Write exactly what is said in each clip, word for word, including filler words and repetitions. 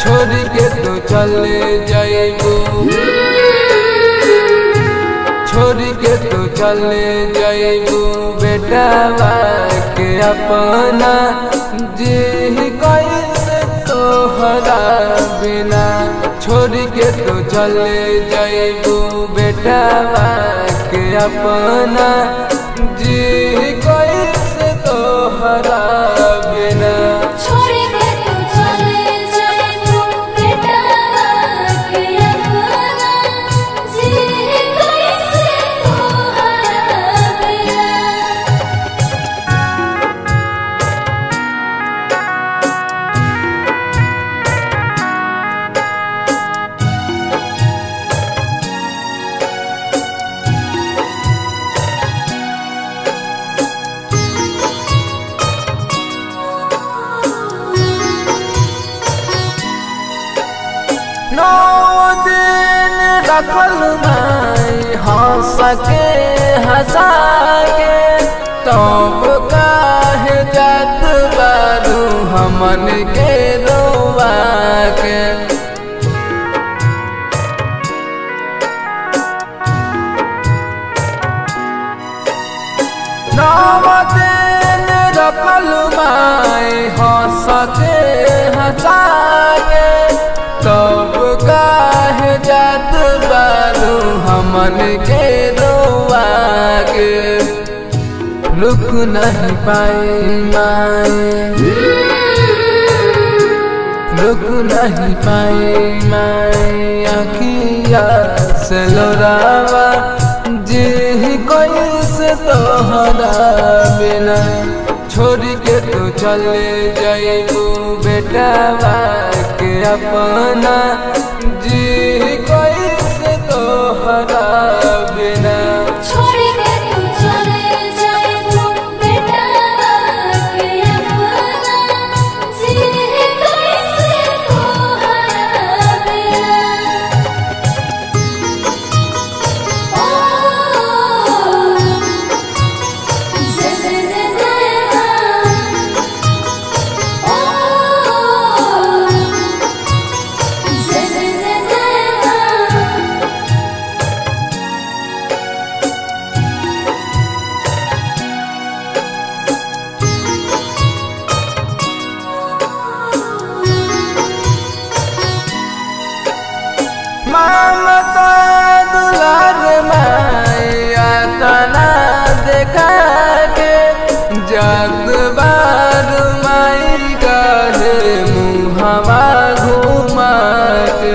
छोड़ के तो चले जाइबू, छोड़ के तो चले जाइबू बेटावा के अपना जी कैसे तोहरा बिना। छोड़ के तो चले जाइबू बेटावा के अपना जी कैसे तोहरा बिना। नौ दिन रखल माई हंस के हंसा के, तब काहे जात बारू हमन के रोवा के। नौ दिन रखल माई हंस के हंसा के, तब काहे जात बारू हमन के रोवा के। रुक नहीं पाए माए, रुक नहीं पाए माए अखिया से लोरावा जी कैसे तोहरा बिना। छोड़ के तो चले जाइबू बेटावा के अपना जी कैसे तोहरा बिना। ममता दुलार माया तना देखा के, जग बार माई काहे मुहवा घुमा के।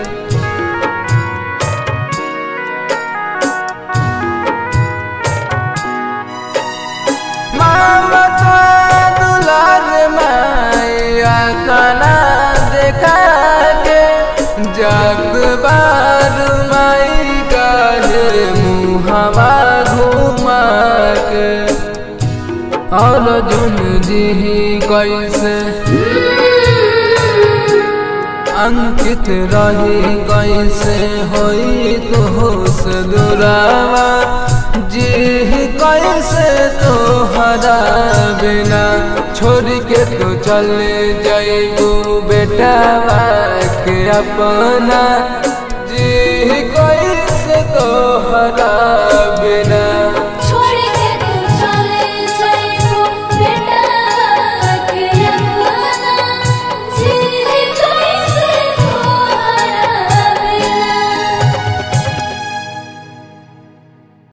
ममता दुलार माया तना देखा के, जग बार माई काहे मुहवा घुमा के। और जुन जी कैसे अंकित रही कैसे होई तो से दुरावा जी कैसे तोहरा बिना। छोड़ के तो चले जाइबू बेटावा के अपना